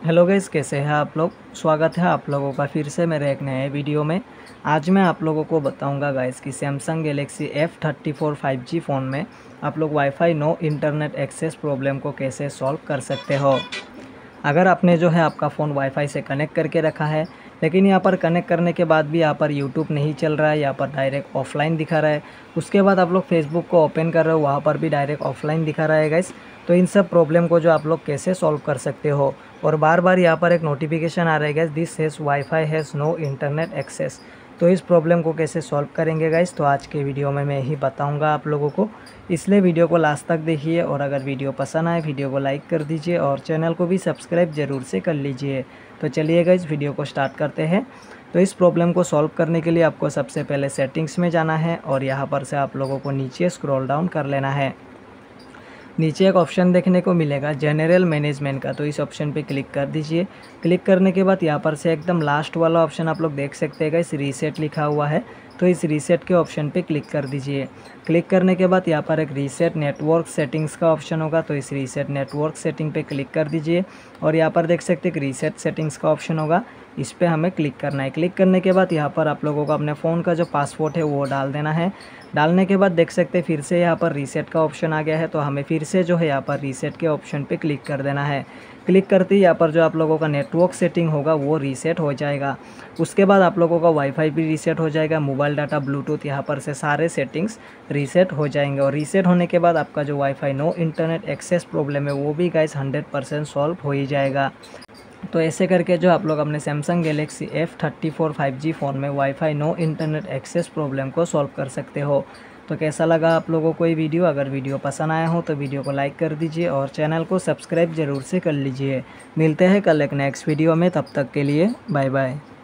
Hello guys, कैसे हैं आप लोग। स्वागत है आप लोगों का फिर से मेरे एक नए वीडियो में। आज मैं आप लोगों को बताऊंगा गाइस कि Samsung Galaxy F34 5G phone में आप लोग WiFi no internet access problem को कैसे सॉल्व कर सकते हो। अगर आपने जो है आपका फ़ोन वाईफाई से कनेक्ट करके रखा है, लेकिन यहाँ पर कनेक्ट करने के बाद भी यहाँ पर यूट्यूब नहीं चल रहा है, यहाँ पर डायरेक्ट ऑफलाइन दिखा रहा है। उसके बाद आप लोग फेसबुक को ओपन कर रहे हो, वहाँ पर भी डायरेक्ट ऑफलाइन दिखा रहा है गाइस। तो इन सब प्रॉब्लम को जो आप लोग कैसे सॉल्व कर सकते हो। और बार बार यहाँ पर एक नोटिफिकेशन आ रहा है guys, this has WiFi has no internet access. तो इस प्रॉब्लम को कैसे सॉल्व करेंगे गाइस, तो आज के वीडियो में मैं ही बताऊंगा आप लोगों को। इसलिए वीडियो को लास्ट तक देखिए, और अगर वीडियो पसंद आए वीडियो को लाइक कर दीजिए और चैनल को भी सब्सक्राइब ज़रूर से कर लीजिए। तो चलिए गाइस वीडियो को स्टार्ट करते हैं। तो इस प्रॉब्लम को सॉल्व करने के लिए आपको सबसे पहले सेटिंग्स में जाना है, और यहाँ पर से आप लोगों को नीचे स्क्रॉल डाउन कर लेना है। नीचे एक ऑप्शन देखने को मिलेगा जनरल मैनेजमेंट का, तो इस ऑप्शन पे क्लिक कर दीजिए। क्लिक करने के बाद यहाँ पर से एकदम लास्ट वाला ऑप्शन आप लोग देख सकते हैं, इस रीसेट लिखा हुआ है, तो इस रीसेट के ऑप्शन पे क्लिक कर दीजिए। क्लिक करने के बाद यहाँ पर एक रीसेट नेटवर्क सेटिंग्स का ऑप्शन होगा, तो इस रीसेट नेटवर्क सेटिंग पे क्लिक कर दीजिए। और यहाँ पर देख सकते हैं एक रीसेट सेटिंग्स का ऑप्शन होगा, इस पर हमें क्लिक करना है। क्लिक करने के बाद यहाँ पर आप लोगों को अपने फ़ोन का जो पासवर्ड है वो डाल देना है। डालने के बाद देख सकते हैं फिर से यहाँ पर रीसेट का ऑप्शन आ गया है, तो हमें फिर से जो है यहाँ पर रीसेट के ऑप्शन पे क्लिक कर देना है। क्लिक करते ही यहाँ पर जो आप लोगों का नेटवर्क सेटिंग होगा वो रीसेट हो जाएगा। उसके बाद आप लोगों का वाईफाई भी रीसेट हो जाएगा, मोबाइल डाटा, ब्लूटूथ, यहाँ पर से सारे सेटिंग्स रीसेट हो जाएंगे। और रीसेट होने के बाद आपका जो WiFi no internet access problem है वो भी गाइस 100% सॉल्व हो ही जाएगा। तो ऐसे करके जो आप लोग अपने Samsung Galaxy F34 5G phone में WiFi no internet access problem को सॉल्व कर सकते हो। तो कैसा लगा आप लोगों को ये वीडियो। अगर वीडियो पसंद आया हो तो वीडियो को लाइक कर दीजिए और चैनल को सब्सक्राइब ज़रूर से कर लीजिए। मिलते हैं कल एक नेक्स्ट वीडियो में, तब तक के लिए बाय बाय।